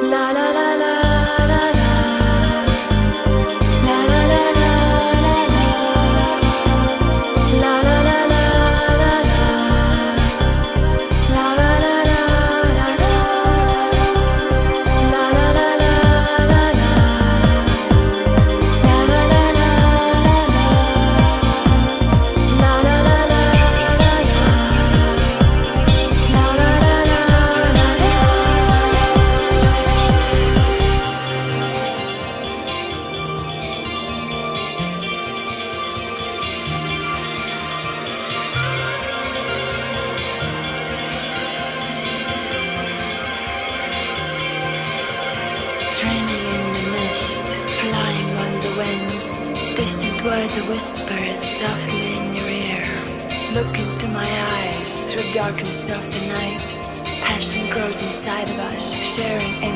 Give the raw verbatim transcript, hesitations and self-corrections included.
Words are whispers softly in your ear. Look into my eyes through darkness of the night. Passion grows inside of us, sharing